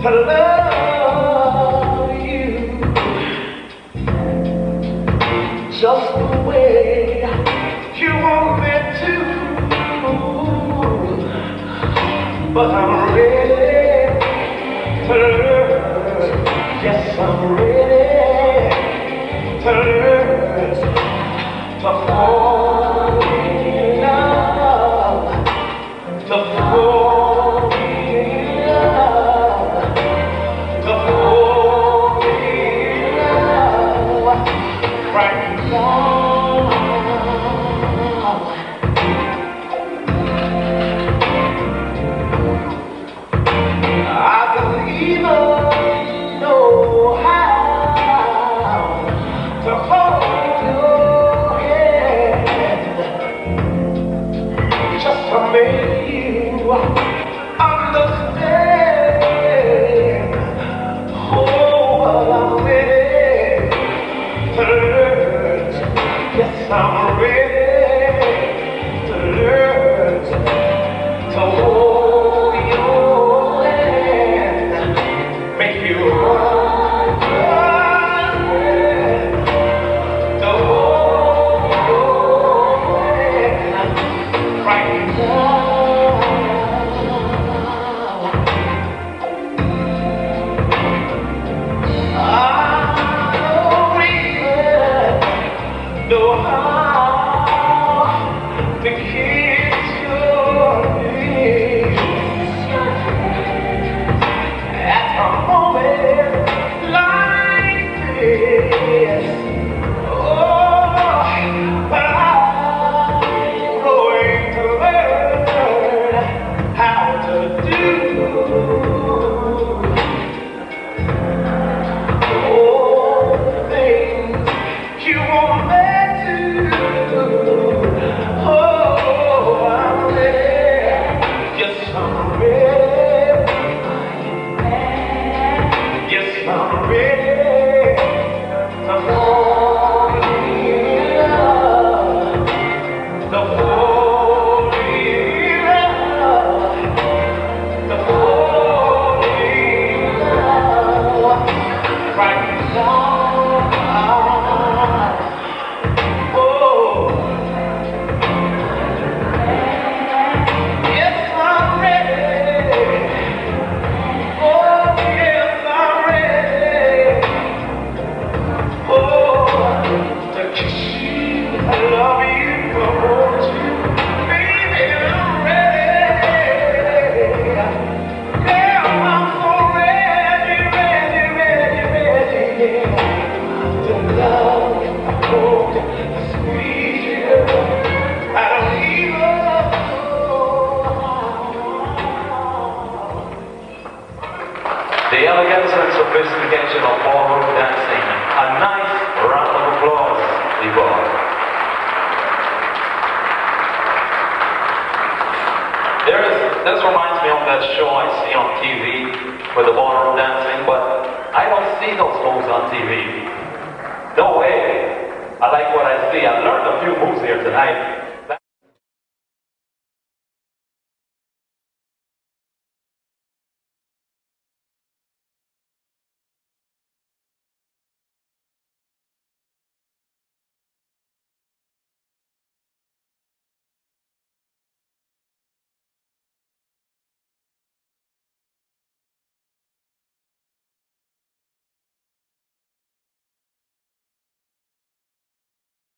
love you just the way you want me to, but I'm ready to learn. Yes, I'm ready to learn to fall in love, to fall in love, to fall in love right now. I don't even know how to hold your hand, just to make you understand. Oh, but I'm ready to learn. Yes, I'm ready to learn to hold your hand, make you run, to hold your hand right now. I don't even know how to kiss your lips at a moment like this. Oh, but I'm going to learn how to do all the things you want me to do. Oh, I'm ready. Yes, I'm ready. Yes, I'm ready to fall in love, to fall in love, to fall in love right now. Oh, yes, I'm ready. Oh, yes, I'm ready. Oh, to kiss you, I love you, I want you, baby, I'm ready. Yeah, I'm so ready, ready, ready, ready, yeah, to love you, hold you, squeeze you. I don't even know. The elegance and sophistication of ballroom dancing. A nice round of applause, people. This reminds me of that show I see on TV with the ballroom dancing, but I don't see those moves on TV. No way. I like what I see. I learned a few moves here tonight.